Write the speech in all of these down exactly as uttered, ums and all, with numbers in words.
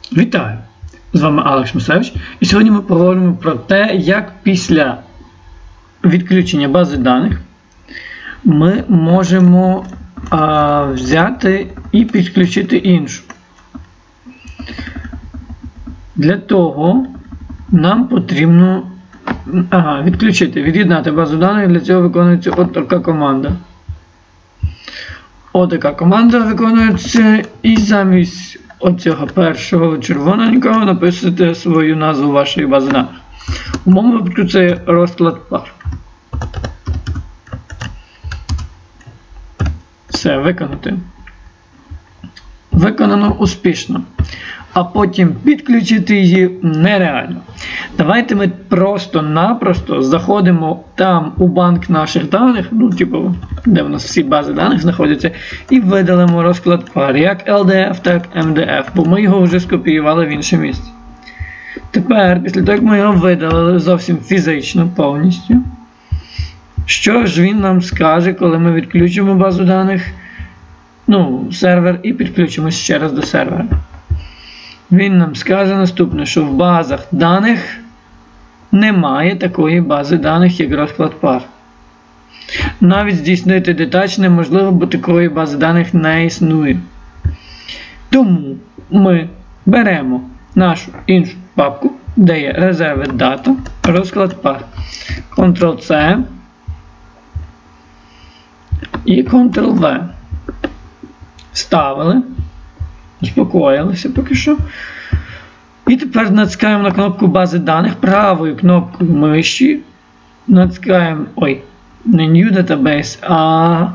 Вітаю! З вами Алекс Мусевич, і сьогодні ми поговоримо про те, як після відключення бази даних ми можемо а, взяти і підключити іншу. Для того нам потрібно ага, відключити, від'єднати базу даних, для цього виконується от така команда. От така команда виконується, і замість оцього першого червоненького написати свою назву вашої бази даних. У моєму випадку це розклад пар. Все, виконати. Виконано успішно. А потім підключити її нереально. Давайте ми просто-напросто заходимо там у банк наших даних, ну, типу, де в нас всі бази даних знаходяться, і видалимо розклад пар, як ел ді еф, так ем ді еф, бо ми його вже скопіювали в інше місце. Тепер, після того, як ми його видалили зовсім фізично, повністю, що ж він нам скаже, коли ми відключимо базу даних, ну, сервер, і підключимось ще раз до сервера? Він нам скаже наступне, що в базах даних немає такої бази даних, як розклад пар. Навіть здійснити детач неможливо, бо такої бази даних не існує. Тому ми беремо нашу іншу папку, де є резерви дата, розклад пар. контрол-С і контрол-В. Вставили. Успокоїлися поки що. І тепер натискаємо на кнопку бази даних правою кнопкою миші. Натискаємо, ой, не New Database, а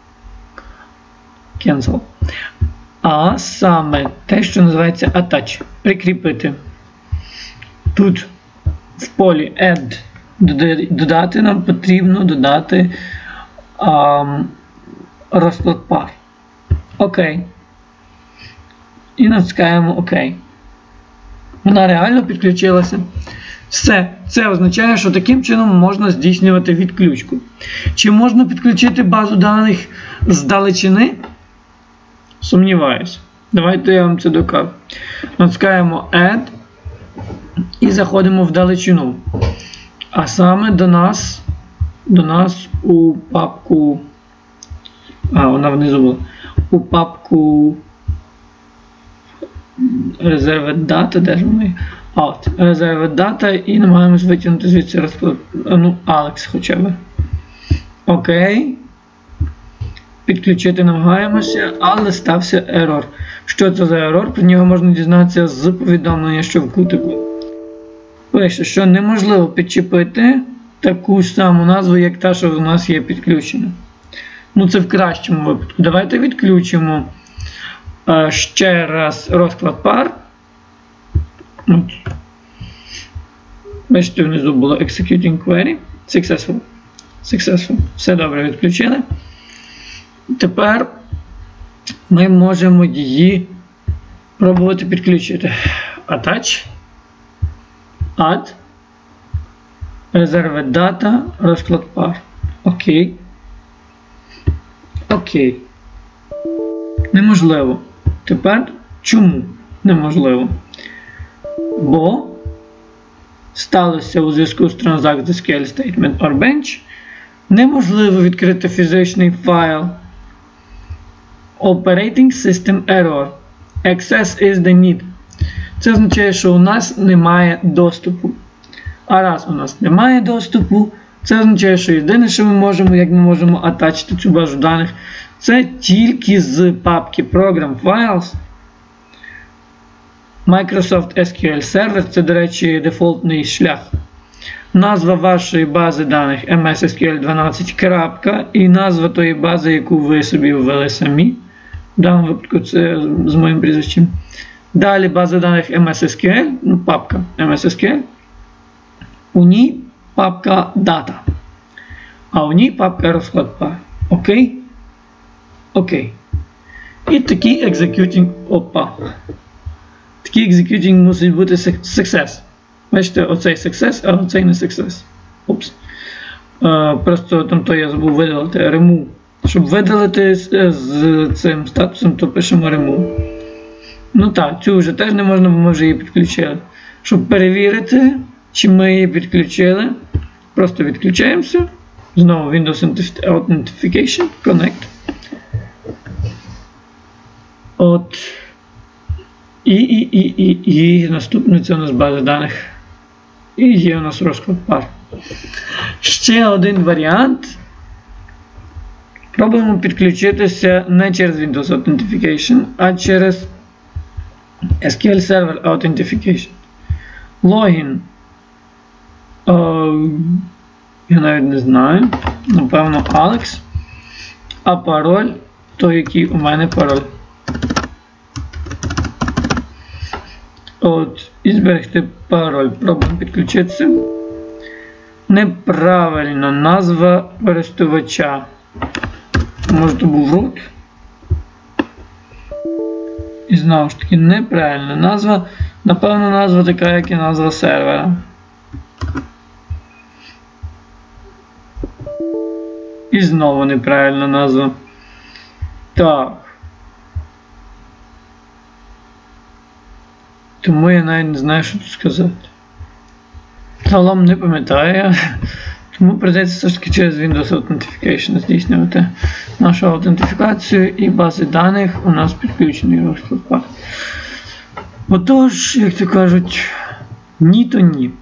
Cancel. А саме те, що називається Attach. Прикріпити. Тут в полі Add додати нам потрібно додати um, розклад пар. Окей. І натискаємо ОК. Вона реально підключилася. Все. Це означає, що таким чином можна здійснювати відключку. Чи можна підключити базу даних з далечини? Сумніваюся. Давайте я вам це докажу. Натискаємо Add і заходимо в далечину. А саме до нас, до нас у папку. А, вона внизу була. У папку резерви дата, де ж вони? А, от, резерви дата, і намагаємось витягнути звідси розклад, ну, Алекс хоча б. Окей. Підключити намагаємося, але стався ерор. Що це за ерор? Про нього можна дізнатися з повідомлення, що в кутику. Пише, що неможливо підчепити таку саму назву, як та, що у нас є підключена. Ну, це в кращому випадку. Давайте відключимо ще раз розклад пар. От. Бачите, внизу було Executing Query. Successful. Successful. Все добре, відключили. Тепер ми можемо її пробувати підключити. Attach. Add. Резерви дата. Розклад пар. Окей. Окей. Неможливо. Тепер чому неможливо? Бо сталося у зв'язку з Transact ес кю ель Statement or Bench. Неможливо відкрити фізичний файл. Operating System Error. Access is denied. Це означає, що у нас немає доступу. А раз у нас немає доступу, це означає, що єдине, що ми можемо, як ми можемо атачити цю базу даних, це тільки з папки Program Files. Microsoft ес кю ель Server, це, до речі, дефолтний шлях. Назва вашої бази даних ем ес ес кю ель дванадцять. Крапка, і назва тої бази, яку ви собі ввели самі. В даному випадку це з моїм прізвищем. Далі база даних ем ес ес кю ель, ну, папка ем ес ес кю ель. У ній папка Data. А у ній папка розклад пар. Окей? Окей. І такий executing, опа. Такий executing мусить бути success. Бачите, оцей success, а оцей не success. Опс. Е, просто там то я забув видалити remove. Щоб видалити з, з цим статусом, то пишемо remove. Ну так, цю вже теж не можна, бо ми вже її підключили. Щоб перевірити, чи ми її підключили, просто відключаємося. Знову Windows Authentication, Connect. От. І, і, і, і, і наступне це у нас база даних. І є у нас розклад пар. Ще один варіант. Пробуємо підключитися не через Windows Authentication, а через ес кью ель Server Authentication. Логін. О, я навіть не знаю. Напевно, Alex. А пароль, той, який у мене пароль. От, і зберегти пароль. Пробуємо підключитися. Неправильна назва користувача. Може, то був root. І знову ж таки, неправильна назва. Напевно, назва така, як і назва сервера. І знову неправильна назва. Так. Тому я навіть не знаю, що тут сказати. Загалом не пам'ятаю. Тому прийдеться все ж таки через Windows Authentication здійснювати нашу аутентифікацію, і бази даних у нас підключені розклад пар. Отож, як то кажуть, ні то ні.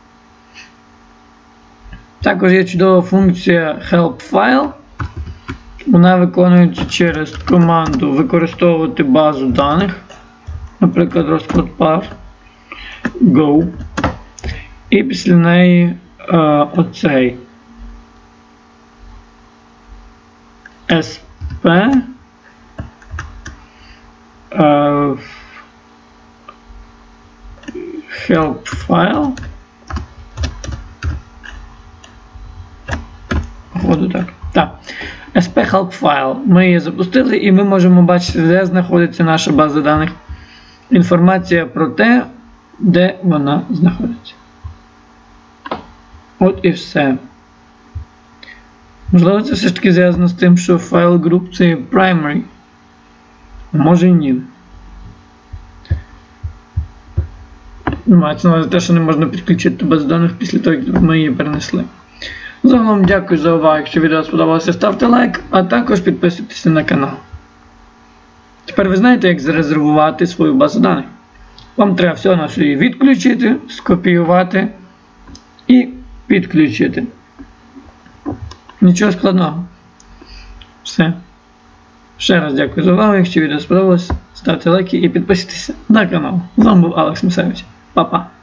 Також є чудова функція help file. Вона виконується через команду використовувати базу даних, наприклад, розклад пар, go. І після неї е, оцей sp е, help file. Походу так. Так. ес пі help file. Ми її запустили і ми можемо бачити, де знаходиться наша база даних. Інформація про те, де вона знаходиться. От і все. Можливо, це все ж таки зв'язано з тим, що файл group це primary. А може і ні. Мається на увазі те, що не можна підключити базу даних після того, як ми її перенесли. Загалом дякую за увагу. Якщо відео сподобалося, ставте лайк, а також підписуйтесь на канал. Тепер ви знаєте, як зарезервувати свою базу даних. Вам треба всього на її відключити, скопіювати і підключити. Нічого складного. Все. Ще раз дякую за увагу. Якщо відео сподобалось, ставте лайки і підписуйтесь на канал. З вами був Алекс Мусевич. Па-па.